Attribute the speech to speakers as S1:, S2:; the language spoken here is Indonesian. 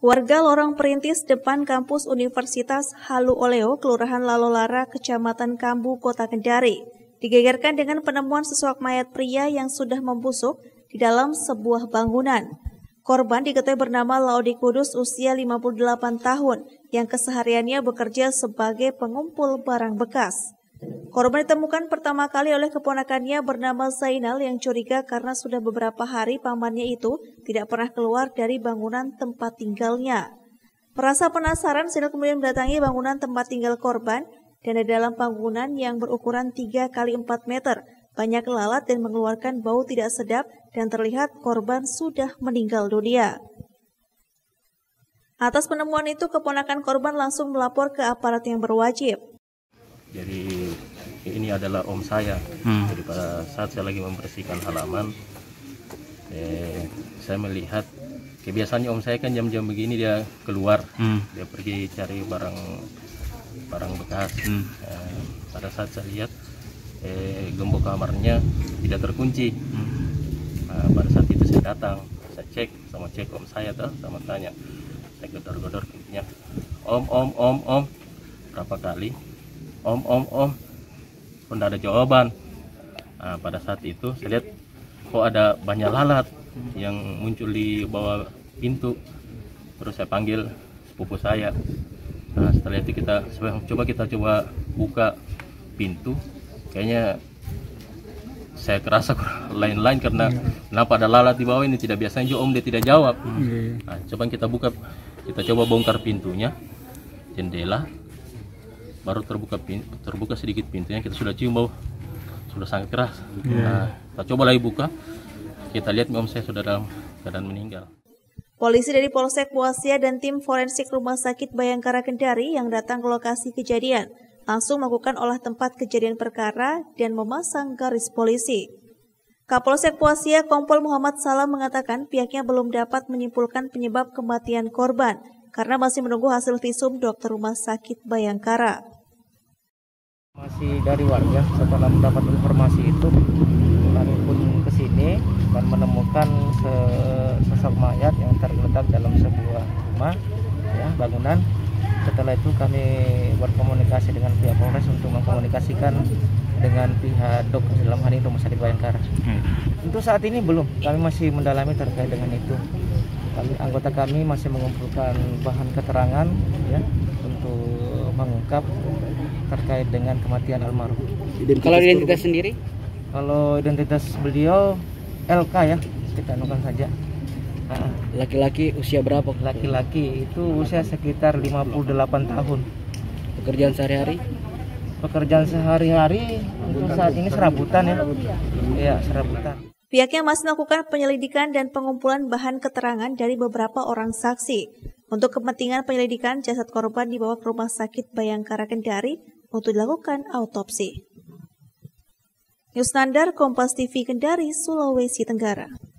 S1: Warga lorong perintis depan kampus Universitas Halu Oleo, Kelurahan Lalolara, Kecamatan Kambu, Kota Kendari, digegerkan dengan penemuan sesosok mayat pria yang sudah membusuk di dalam sebuah bangunan. Korban diketahui bernama Laudi Kudus, usia 58 tahun, yang kesehariannya bekerja sebagai pengumpul barang bekas. Korban ditemukan pertama kali oleh keponakannya bernama Zainal yang curiga karena sudah beberapa hari pamannya itu tidak pernah keluar dari bangunan tempat tinggalnya. Merasa penasaran, Zainal kemudian mendatangi bangunan tempat tinggal korban dan di dalam bangunan yang berukuran 3 x 4 meter, banyak lalat dan mengeluarkan bau tidak sedap dan terlihat korban sudah meninggal dunia. Atas penemuan itu, keponakan korban langsung melapor ke aparat yang berwajib.
S2: Jadi ini adalah om saya. Jadi pada saat saya lagi membersihkan halaman, saya melihat kebiasaannya om saya kan jam-jam begini dia keluar, dia pergi cari barang bekas. Pada saat saya lihat gembok kamarnya tidak terkunci. Pada saat itu saya datang, saya cek om saya tuh, sama tanya, saya gedor-gedor pintunya, om, berapa kali? Om, pun ada jawaban. Pada saat itu saya lihat kok ada banyak lalat yang muncul di bawah pintu. Terus saya panggil sepupu saya. Setelah itu kita coba buka pintu. Kayaknya saya kerasa lain-lain karena kenapa ada lalat di bawah ini, tidak biasanya om dia tidak jawab. Coba kita coba bongkar pintunya, jendela. Baru terbuka sedikit pintunya, kita sudah cium bau, sudah sangat keras. Kita coba lagi buka, kita lihat om saya sudah dalam keadaan meninggal.
S1: Polisi dari Polsek Buasia dan tim forensik Rumah Sakit Bayangkara Kendari yang datang ke lokasi kejadian langsung melakukan olah tempat kejadian perkara dan memasang garis polisi. Kapolsek Buasia Kompol Muhammad Salam mengatakan pihaknya belum dapat menyimpulkan penyebab kematian korban karena masih menunggu hasil visum dokter Rumah Sakit Bayangkara.
S3: Masih dari warga, setelah mendapat informasi itu kami pun ke sini dan menemukan sosok mayat yang tergeletak dalam sebuah rumah, bangunan. Setelah itu kami berkomunikasi dengan pihak Polres untuk mengkomunikasikan dengan pihak dokter, dalam hal ini Rumah Sakit Bayangkara. Untuk saat ini belum, kami masih mendalami terkait dengan itu. Anggota kami masih mengumpulkan bahan keterangan untuk mengungkap terkait dengan kematian almarhum.
S4: Kalau identitas sendiri?
S3: Kalau identitas beliau LK kita anukan saja.
S4: Laki-laki usia berapa?
S3: Laki-laki itu usia sekitar 58 tahun.
S4: Pekerjaan sehari-hari?
S3: Pekerjaan sehari-hari untuk saat ini serabutan serabutan.
S1: Pihaknya masih melakukan penyelidikan dan pengumpulan bahan keterangan dari beberapa orang saksi. Untuk kepentingan penyelidikan, jasad korban dibawa ke Rumah Sakit Bayangkara Kendari untuk dilakukan autopsi. News Nandar, Kompas TV Kendari, Sulawesi Tenggara.